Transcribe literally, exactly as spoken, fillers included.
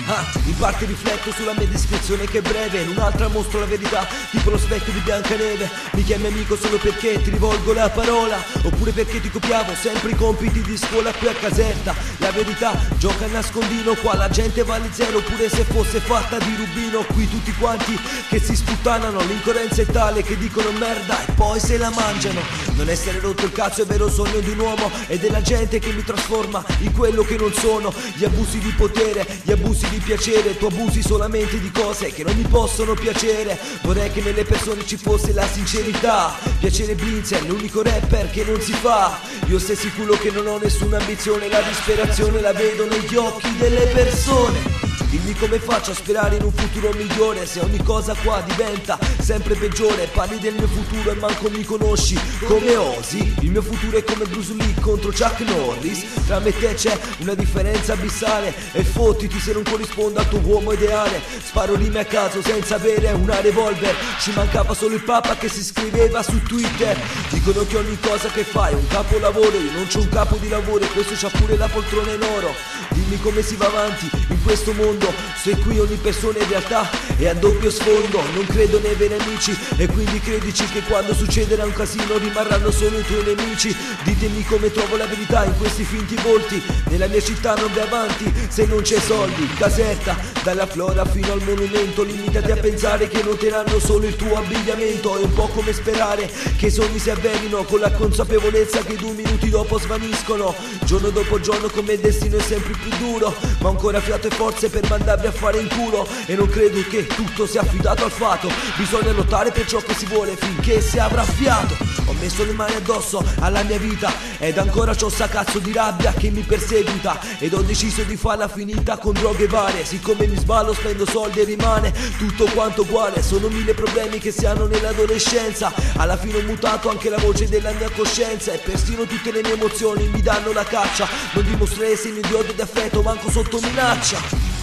Ah, in parte rifletto sulla mia descrizione che è breve, in un'altra mostro la verità, tipo lo specchio di Biancaneve. Mi chiami amico solo perché ti rivolgo la parola, oppure perché ti copiavo sempre i compiti di scuola qui a Caserta. La verità gioca a nascondino, qua la gente vale zero, pure se fosse fatta di rubino. Qui tutti quanti che si sputtanano, l'incoerenza è tale che dicono merda e poi se la mangiano. Non essere rotto il cazzo è vero sogno di un uomo, e della gente che mi trasforma in quello che non sono. Gli abusi di potere, gli abusi di piacere, tu abusi solamente di cose che non mi possono piacere. Vorrei che nelle persone ci fosse la sincerità. Piacere Blinz è l'unico rapper che non si fa. Io sei sicuro che non ho nessuna ambizione, la disperazione la vedo negli occhi delle persone. Dimmi come faccio a sperare in un futuro migliore, se ogni cosa qua diventa sempre peggiore. Parli del mio futuro e manco mi conosci come Ozzy. Il mio futuro è come Bruce Lee contro Chuck Norris. Tra me e te c'è una differenza abissale, e fottiti se non corrispondo al tuo uomo ideale. Sparo rime a caso senza avere una revolver, ci mancava solo il papa che si scriveva su Twitter. Dicono che ogni cosa che fai è un capolavoro, io non c'ho un capo di lavoro e questo c'ha pure la poltrona in oro. Dimmi come si va avanti in questo mondo, se qui ogni persona in realtà è a doppio sfondo. Non credo nei veri amici e quindi credici che quando succederà un casino rimarranno solo i tuoi nemici. Ditemi come trovo la verità in questi finti volti, nella mia città non vai avanti se non c'è soldi. Caserta, dalla flora fino al monumento, limitati a pensare che noteranno solo il tuo abbigliamento. È un po' come sperare che i sogni si avverino con la consapevolezza che due minuti dopo svaniscono. Giorno dopo giorno come il destino è sempre più duro, ma ancora fiato e forze per mandarvi a fare in culo. E non credo che tutto sia affidato al fato, bisogna lottare per ciò che si vuole finché si avrà fiato. Ho messo le mani addosso alla mia vita ed ancora c'ho sta cazzo di rabbia che mi perseguita, ed ho deciso di farla finita con droghe varie. Siccome mi sballo spendo soldi e rimane tutto quanto uguale. Sono mille problemi che si hanno nell'adolescenza, alla fine ho mutato anche la voce della mia coscienza, e persino tutte le mie emozioni mi danno la caccia. Non dimostrerei segni di odio e di affetto manco sotto minaccia.